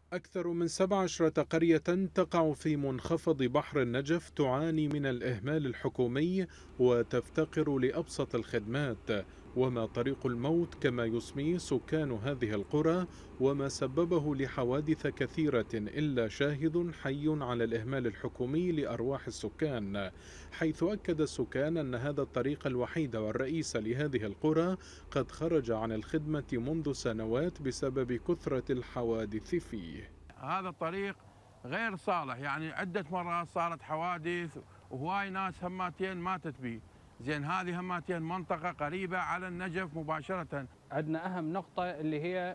أكثر من 17 قرية تقع في منخفض بحر النجف تعاني من الإهمال الحكومي وتفتقر لأبسط الخدمات، وما طريق الموت كما يسميه سكان هذه القرى، وما سببه لحوادث كثيرة إلا شاهد حي على الإهمال الحكومي لأرواح السكان، حيث أكد السكان أن هذا الطريق الوحيد والرئيس لهذه القرى قد خرج عن الخدمة منذ سنوات بسبب كثرة الحوادث فيه. هذا الطريق غير صالح، يعني عدة مرات صارت حوادث وهواي ناس هماتين ماتت به. زين هذه هماتين منطقة قريبة على النجف مباشرة. عندنا أهم نقطة اللي هي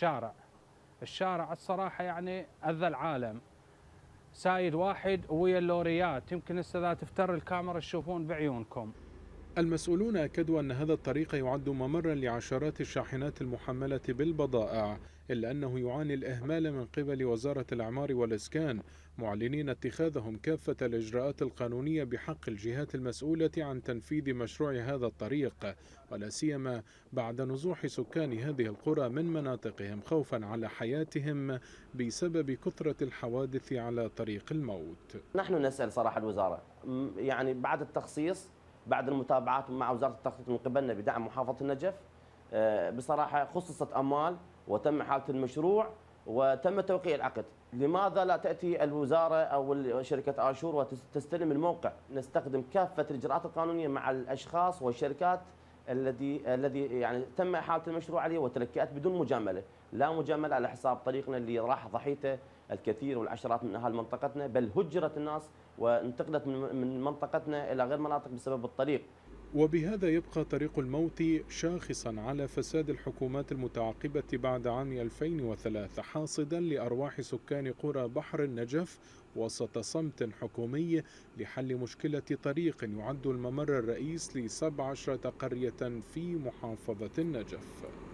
الشارع الصراحة يعني أذى العالم. سايد واحد ويا اللوريات، يمكن هسه إذا تفتر الكاميرا تشوفون بعيونكم. المسؤولون أكدوا أن هذا الطريق يعد ممرا لعشرات الشاحنات المحملة بالبضائع، إلا أنه يعاني الإهمال من قبل وزارة الإعمار والإسكان، معلنين اتخاذهم كافة الإجراءات القانونية بحق الجهات المسؤولة عن تنفيذ مشروع هذا الطريق، ولا سيما بعد نزوح سكان هذه القرى من مناطقهم خوفا على حياتهم بسبب كثرة الحوادث على طريق الموت. نحن نسأل صراحة الوزارة، يعني بعد التخصيص، بعد المتابعات مع وزارة التخطيط من قبلنا بدعم محافظة النجف، بصراحة خصصت أموال وتم إحالة المشروع وتم توقيع العقد. لماذا لا تأتي الوزارة أو شركة آشور وتستلم الموقع؟ نستخدم كافة الإجراءات القانونية مع الأشخاص والشركات الذي يعني تم إحالة المشروع عليه وتلكئت بدون مجاملة، لا مجاملة على حساب طريقنا اللي راح ضحيته الكثير والعشرات من أهل منطقتنا، بل هجرت الناس وانتقلت من منطقتنا إلى غير مناطق بسبب الطريق. وبهذا يبقى طريق الموت شاخصا على فساد الحكومات المتعاقبة بعد عام 2003، حاصدا لأرواح سكان قرى بحر النجف وسط صمت حكومي لحل مشكلة طريق يعد الممر الرئيس ل17 قرية في محافظة النجف.